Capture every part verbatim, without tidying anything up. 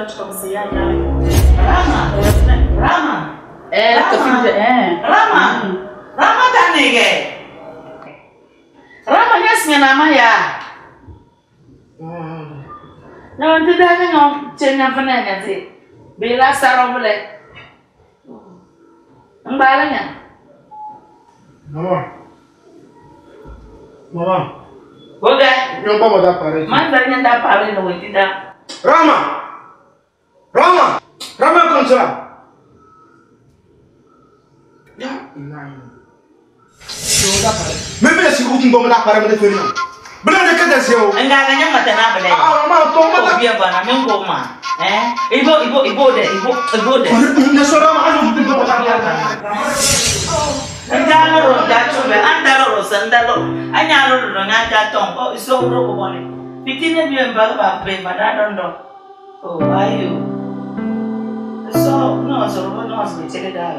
Rama, Rama. Eh, Rama. Eh. Rama. Rama tanige. Rama nyasnya nama ya. Hmm. Nah, tidak ada ngom cengah penanya sih. Bila sarong boleh. Embalanya. Mama. Mama. Boleh. Yang apa dah pare? Mandarnya dah pare no tidak. Rama. Rama. Rama konsa. Ya, inai. Sudah pare. Memang si uting bom dah pare mana ferina. Benar dekat dah sih. Enggak ada yang mata nak boleh. Ah, mama tong mata. Biar bana mengko ma. Eh, ibu ibu ibu deh, ibu ibu deh. Ini suara mana uting bom dah pare. Anda lo dah coba, anda lo senda lo, anya lo lo ngajak tong, oh iso lo kau boleh. Bikinnya biar bawa apa, pada dondo. Oh, ayo. So, no, so lo no asal cekak dah.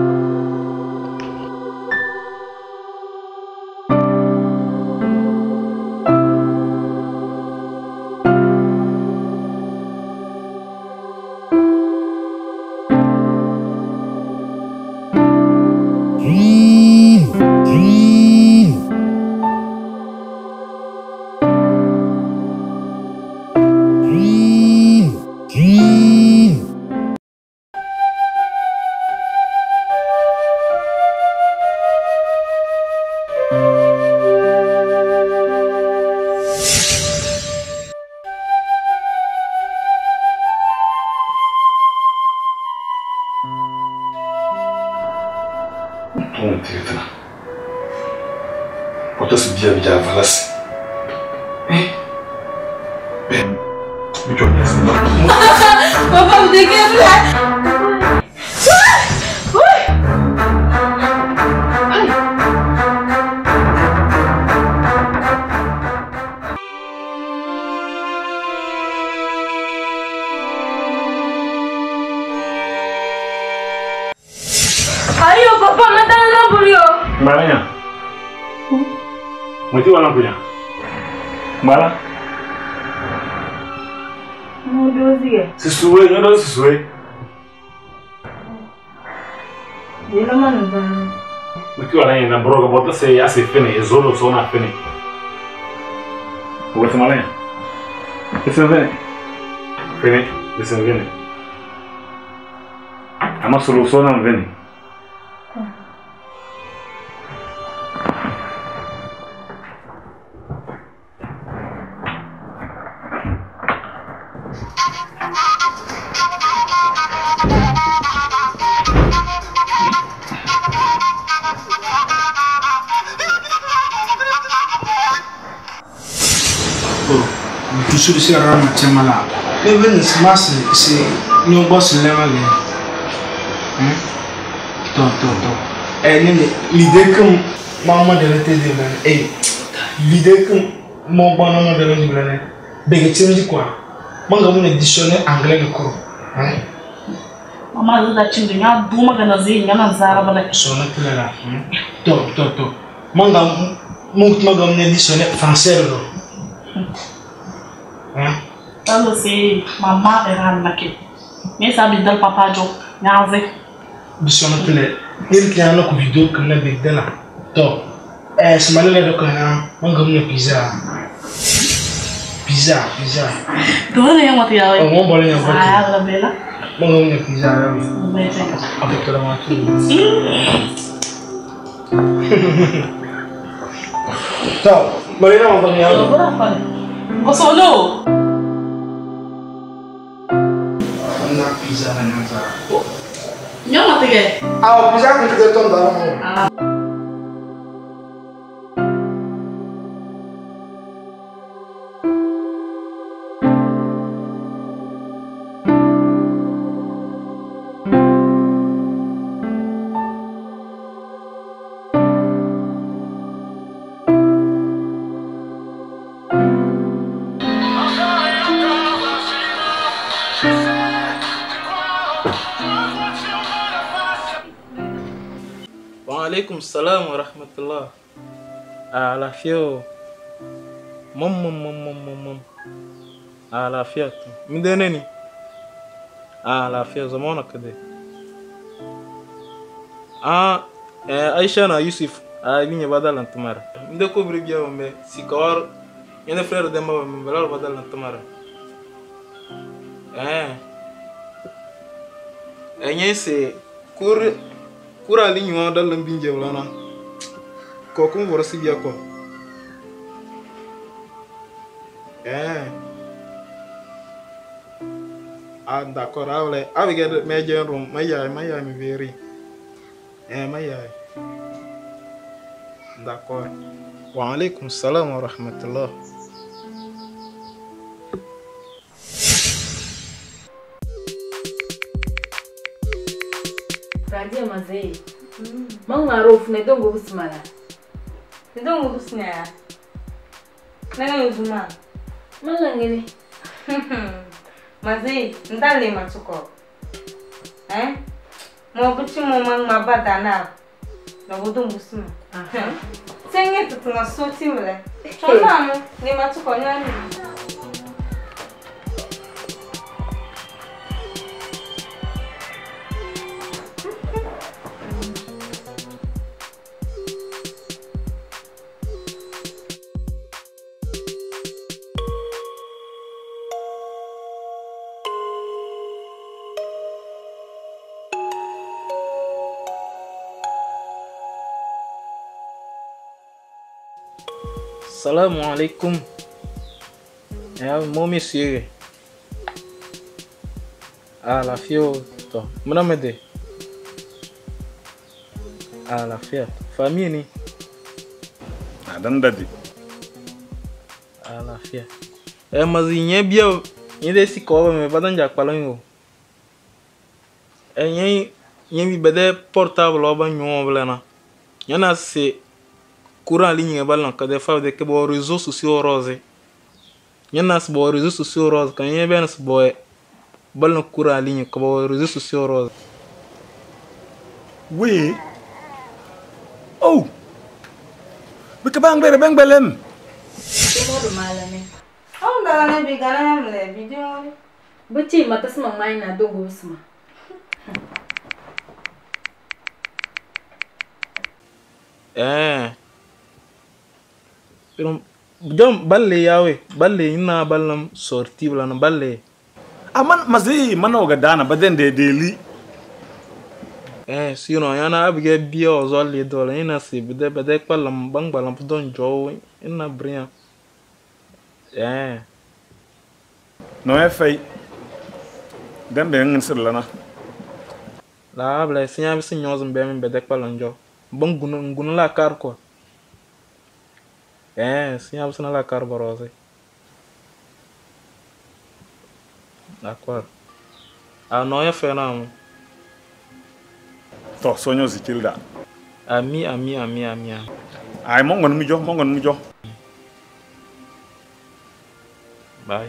Dia bija valas. Eh? Ben. Bicho nessa. Papa, me dê que é. Ui! Ai. Ayo, papa, mata na bolio. Malanya. Mati wala punya. Mala. Mau dozi. Sesuai, nggak sesuai. Dia mana dah? Mati wala yang nak beroga bota se ya se fene, zolo sona fene. Buat malanya. Bisa fene. Fene, bisa fene. Ama solução não vem. Tudo se arruma macam mana? Even semasa si nyobos lama ni. Hmm? Tuh tuh tuh. Eh ni lidah kem mama dalam tadi mana? Eh lidah kem mau banana dalam mana? Begitu ni kuah. Mangga mana dictionnaire anglais ni kuro. Hmm? Mama tu dah cingnya dua macam nasi, jangan zara balik. Sona tu lah. Tuh tuh tuh. Mangga mungkin mangga mana dictionnaire français lo. Lalu si mama era nakit. Ni sabi dal papa jo nyaze. Bisona tule. Ni kiana ku video kana bigdala. To. Eh semana le do kana mangam ne pizza. Pizza, pizza. Tuh yang mati ya. Oh, mau boleh yang mati. Ah, la bela. Mangam ne pizza ya. Betul. Apa tu nama tu? To, boleh nama bang ya. Berapa? Solo. Nak pizza na nasa. Yang mati ke? Ah, pizza kan kita tuan dah mau. Waalaikumsalam warahmatullah. Alafio. Mom mom mom mom mom mom. Alafia tu. Midene ni. Ah, lafiya zama na kade. Ah, eh, Aisha na Yusuf. Ah, binye badal na tumara. Mde ko bribia ombe. Sikawar. Yene frère de ma me balal badal na tumara. Eh. Enye se kur kura linyo dal binje wala. Ko kum wora sibia ko. Eh. Ah, d'accord, ah, ouais. Ah, regarde, mais j'ai un rond, mais y'a, mais y'a, mais verri. Eh, mais y'a. D'accord. Wa alaykum salam wa rahmatullah. Radia mazee. Mang maarufu ne dongo busmala. Ne dongo busnya. Nanga yuzuma. Mala ngene. Mazee, ndale matuko. Eh? Mo buchi mo mang mabada na. Na bodong busma. Aha. Senge tutunga soti wala. Chona mo ni matuko nyani. Assalamu alaikum. Ya, mon monsieur. Ah, la fille, toi. Madame Mede. Ah, la fille. Famille ni. Ah, dan dadi. Ah, la fille. Eh, mas inye bia, inye desi ko me badan jak palon yo. Eh, inye inye bi bede portable oba nyo blana. Yana se courant ligne e ballan ka defa de ke bo réseaux sociaux rose nyana s bo réseaux sociaux rose kan yen ben s bo ballan courant ligne ka bo réseaux sociaux rose Oui. Oh. Bika bang bere bang belem. Tumo do malame. Au ndala ne bigana mle video. Buti matasma mai na dongo busma. eh pero jom balle yawe balle ina ballam sorti bla na balle Aman mazi mano ga dana baden de deli. eh sino yana abige bio zolli dole ina si bide bide pallam bang balam don jo ina bria eh No e fay. Dan be ngin sir lana. la bla sinya bi sinyo zumbe min bide pallam jo bang gun gun la kar ko eh sinya bi la kar borose d'accord ah no ya fena To sonyo zikilda. ami ami ami ami Ay mo ngon mi jox mo ngon mi jox. bye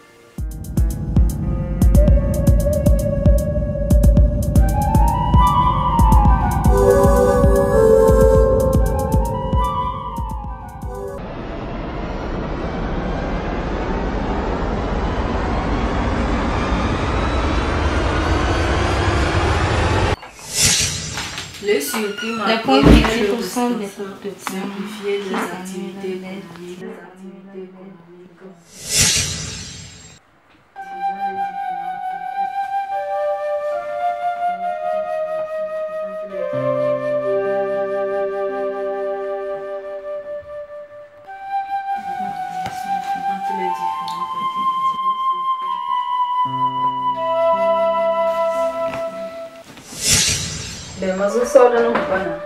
Le surtout Les m'a points permis de de pourcent de des simplifier les activités conduites, les activités conduites. Entre les différents côtés. Ben, mas o sol não vai não.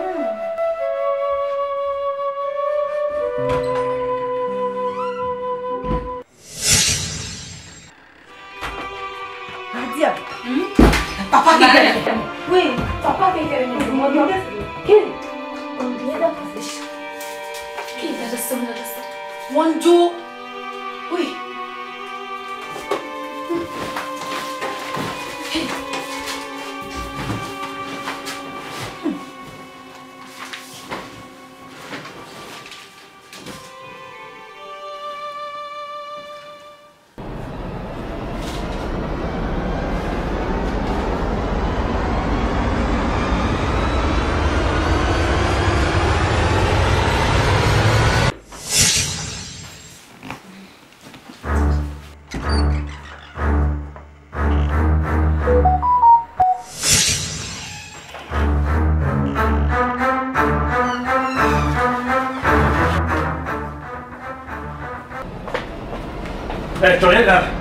Radia. Papa qui est. Oui, papa qui est. Quem? Quando da fazer. Quem tá gastando da gastando? Wanjo. Ui. Eh, tu regardes.